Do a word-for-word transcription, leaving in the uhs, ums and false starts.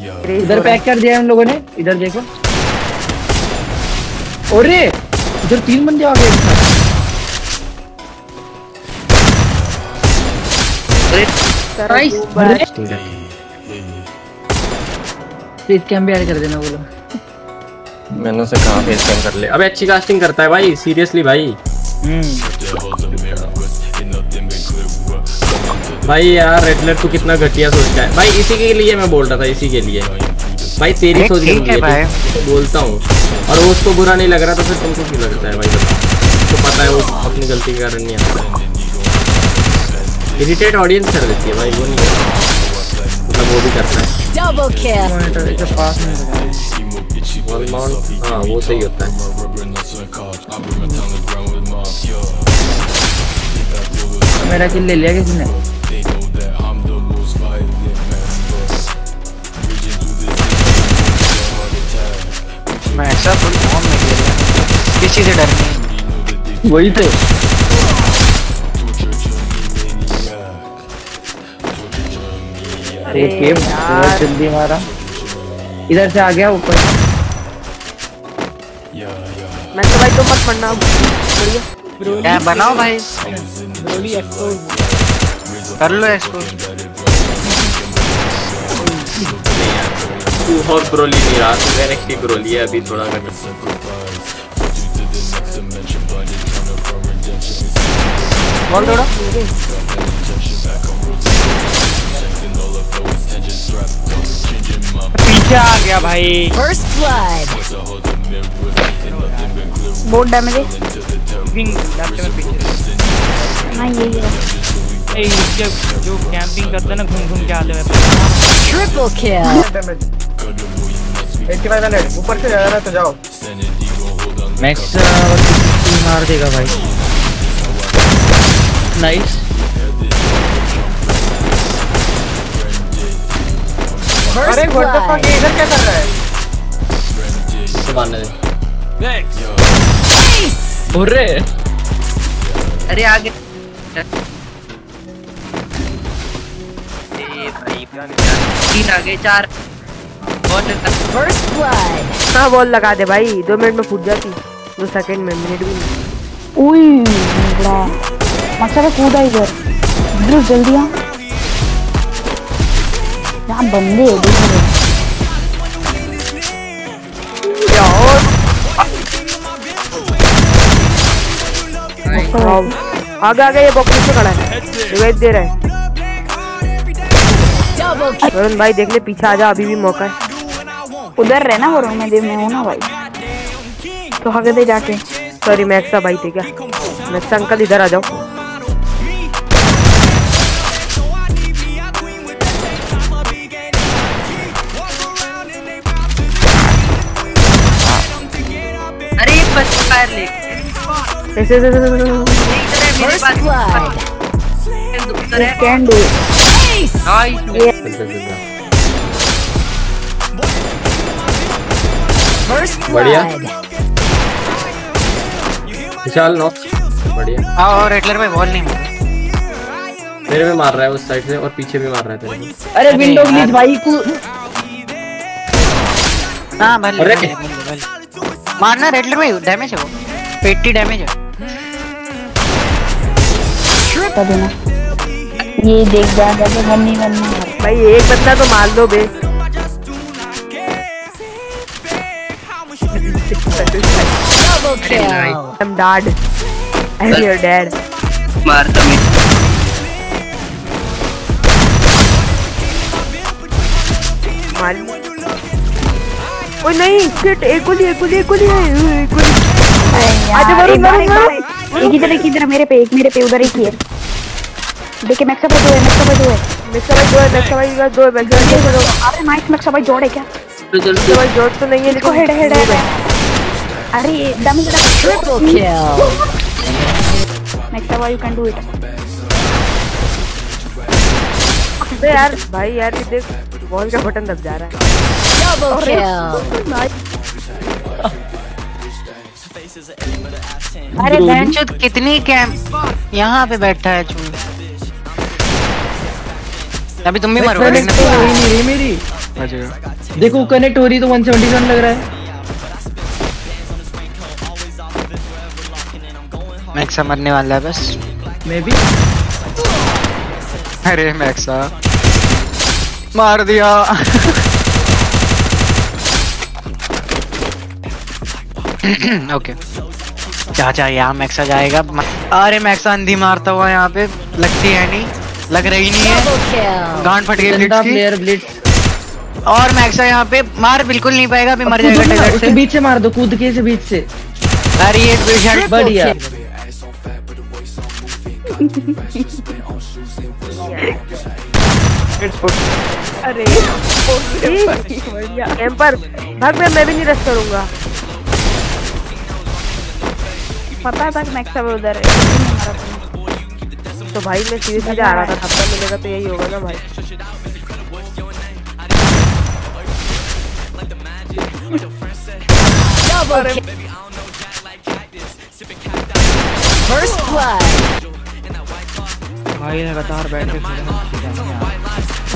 इधर पैक कर दिया हम लोगों ने, इधर देखो। अरे इधर तीन बंदे आ गए। फेस कैम भी ऐड कर देना बोलो। मैंने उसे कहा फेस कैम कर ले। अबे अच्छी कास्टिंग करता है भाई, सीरियसली भाई। भाई यार रेडलर तू कितना घटिया सोचता है भाई। इसी के लिए मैं बोल रहा था, इसी के लिए भाई। तेरी सोच ठीक है भाई, बोलता हूँ। और वो उसको बुरा नहीं लग रहा तो फिर तुमको क्यों लगता है भाई? तो पता है वो अपनी गलती के कारण नहीं आता। इरिटेट ऑडियंस कर देती है भाई, वो नहीं मतलब वो भी करता है। डबल किल मॉनिटर के पास में वन माउंट। हां वो सही होता है। मेरा किल ले लिया किसी ने? मैं ऐसा फुल फॉर्म में खेल रहा हूं, किसी से डर नहीं। वही तो अरे गेम बहुत जल्दी मारा। इधर से आ गया ऊपर। मैं तो भाई तो मत पढ़ना बढ़िया। क्या बनाओ भाई? ब्रोली एक्सपोज कर लो एक्सपोज। तू बहुत ब्रोली नहीं रहा, तू डायरेक्टली ब्रोली है अभी थोड़ा कर। बॉल थोड़ा पीछे आ गया भाई। First blood. बहुत डैमेज है। विंग लेफ्ट में पीछे। हां यही है। ए जब जो कैंपिंग करते हैं ना घूम घूम के आले में। Triple kill. पचासी हंड्रेड ऊपर से जा रहा है तो जाओ। मैक्स मार देगा भाई। नाइस। अरे व्हाट द फक, ये इधर क्या कर रहा है? तो मारने दे। अरे अरे आगे तीन आगे चार। First blood. हाँ बॉल लगा दे भाई, दो मिनट में फूट जाती। दो सेकंड में, मिनट भी नहीं। उई बड़ा मच्छर कूदा इधर। ब्रूस जल्दी आ। यहाँ बंदे हैं देखो। आगे आगे ये बॉक्स से खड़ा है, रिवाइव दे रहा है। वरुण भाई देख ले, पीछे आ जा, अभी भी मौका है। उधर रहना वरुण, मैं देव में हूँ ना भाई। तो आगे दे जाके। सॉरी मैक्सा भाई थे क्या? मैक्सा अंकल इधर आ जाओ। अरे बस फायर ले। ऐसे ऐसे मेरे पास कैन डू बढ़िया विशाल नॉक। बढ़िया। हाँ और रेडलर में बॉल नहीं मारा। मेरे में मार रहा है उस साइड से और पीछे भी मार रहा है तेरे को। अरे विंडो ग्लिच भाई को। हाँ भले भले भले मारना। रेडलर में डैमेज है, वो अस्सी डैमेज है। बता देना। ये देख जा जाके बन्नी बन्नी भाई एक बंदा तो मार दो बे। Double kill. I'm dad. I'm your dad. मारता मैं। मार। ओए नहीं, शिट, एक गोली एक गोली एक गोली है, एक गोली। आजा वरुण वरुण वरुण। एक इधर एक इधर मेरे पे, एक मेरे पे, उधर एक ही है। देखिए मैक्सा भाई दो है, मैक्सा भाई दो है, मैक्सा भाई दो है, मैक्सा भाई का दो है, मैक्सा भाई दो है। अरे नाइस, मैक्सा भाई जोड़ है क्या? मैक्सा भाई जोड़ तो नहीं है इसको हेड हेड है। अरे डैमेज लगा। Triple kill. मैक्सा भाई यू कैन डू इट। अबे यार भाई यार ये देख, बॉल का बटन दब जा रहा है। Double kill. अरे बहनचोद कितनी कैंप यहाँ पे बैठा है चूल। अभी तुम भी मरोगे ना। मेरी देखो कनेक्ट हो रही तो वन सेवेंटी वन लग रहा है। मैक्सा मरने वाला है बस। मैं भी। अरे मैक्सा मार दिया। ओके क्या चाहिए यहाँ मैक्सा जाएगा। अरे मैक्सा अंधी मारता हुआ यहाँ पे लगती है नहीं, लग रही नहीं Double है, kill. गांड फट गई ब्लिट्ज की। प्लेयर ब्लिट्ज और मैक्सा यहाँ पे मार बिल्कुल नहीं पाएगा, अभी मर जाएगा टेलर उसके से। बीच से मार दो, कूद के से बीच से। अरे ये विशाल बढ़िया। अरे कैंपर भाग, मैं मैं भी नहीं रश करूंगा। पता था कि मैक्सा भी उधर है। तो भाई मैं सीधे सीधे आ रहा था, थप्पड़ मिलेगा तो यही होगा ना भाई। Double kill. First blood. भाई लगातार बैठ के